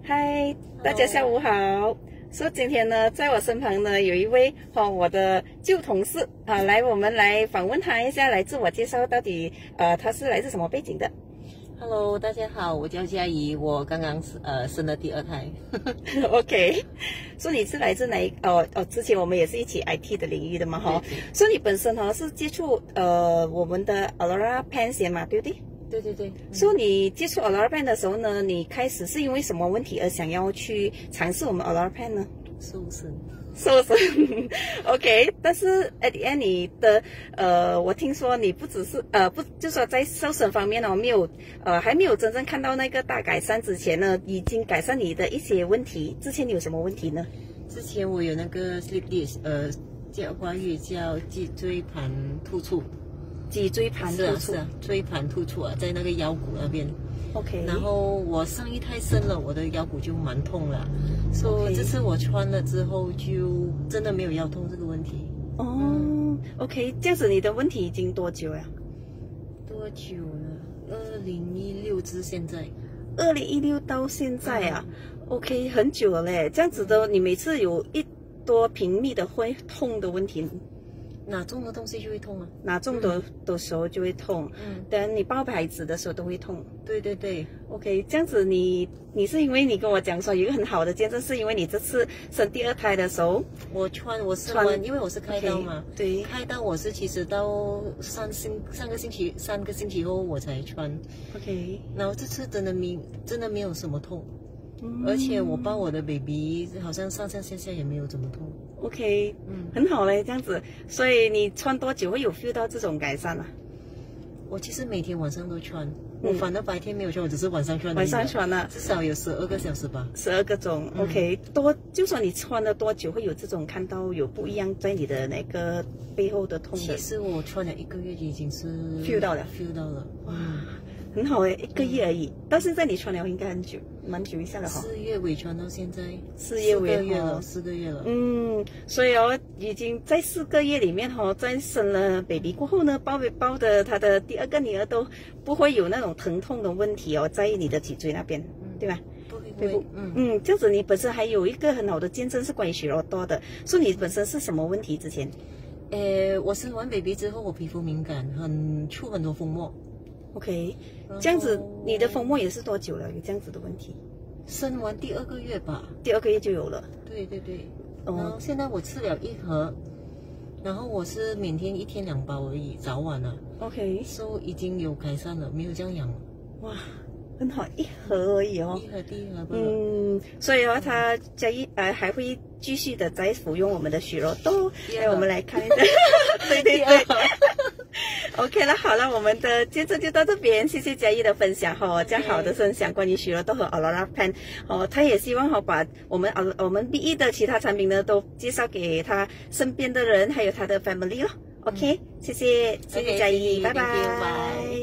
嗨，大家下午好。说今天呢，在我身旁呢有一位我的旧同事我们来访问他一下，来自我介绍到底他是来自什么背景的。 Hello， 大家好，我叫嘉怡，我刚刚生了第2胎。 OK， 说你是来自哪之前我们也是一起 IT 的领域的嘛说你本身是接触我们的 Aurora Pen 先嘛，对不对？ 对。 说你接触 Aurora Pen 的时候呢，你开始是因为什么问题而想要去尝试我们 Aurora Pen 呢？ 瘦身。 OK， 但是 at the end 你的我听说你不只是就是说在瘦身方面呢，还没有真正看到那个大改善之前呢，已经改善你的一些问题。之前你有什么问题呢？ 之前我有那个 slip disc， 叫华语叫脊椎盘突出。 脊椎盘突出椎盘突出在那个腰骨那边。 OK， 然后我上一胎生了，我的腰骨就蛮痛了，所以这次我穿了之后就真的没有腰痛这个问题。 OK， 这样子你的问题已经多久了？ 多久了？2016至现在。 2016到现在啊？OK， 很久了嘞。这样子的，你每次有多频密的会痛的问题？ 拿重的东西就会痛啊， 拿重的时候就会痛，等你抱孩子的时候都会痛。 对。 OK， 这样子你是因为你跟我讲说有一个很好的见证，是因为你这次生第2胎的时候， 我生完，因为我是开刀嘛， okay， 对， 开刀我是其实到3个星期后我才穿 ，OK， 然后这次真的没有什么痛。而且我抱我的 baby 好像上下也没有怎么痛。 OK， 很好嘞，这样子。所以你穿多久会有 feel 到这种改善啊？ 我其实每天晚上都穿，我反而白天没有穿，我只是晚上穿。 晚上穿啊， 至少有12个小时吧。 12个钟，OK，就说你穿了多久会有这种看到有不一样在你的那个背后的痛的？ 其实我穿了1个月就已经是 feel 到了。哇，很好诶，1个月而已。到现在你穿了应该蛮久一下了 4月尾穿到现在 ，4月尾 4个月了。 所以已经在4个月里面在生了 baby 过后呢，抱的他的第2个女儿都不会有那种疼痛的问题在你的脊椎那边，对吧？ 不会。 这样子你本身还有一个很好的见证是关于血肉多的，说你本身是什么问题之前？ 我生完 baby 之后，我皮肤敏感，出很多风沫。 OK， 这样子你的风沫也是多久了？有这样子的问题？ 生完第2个月吧。 第2个月就有了。 对。然后现在我吃了1盒，然后我是每天1天2包而已，早晚啊。 OK， 所以已经有改善了，没有这样痒了。 哇，很好，1盒而已 1盒第1盒吧。 所以他嘉义还会继续的在服用我们的血肉豆，我们来看一下。对。OK 了，好了，我们的见证就到这边，谢谢嘉义的分享这样好的分享关于血肉豆和 Aurora Pen 他也希望把我们 BE 的其他产品呢都介绍给他身边的人，还有他的 family OK， 谢谢嘉义，拜拜。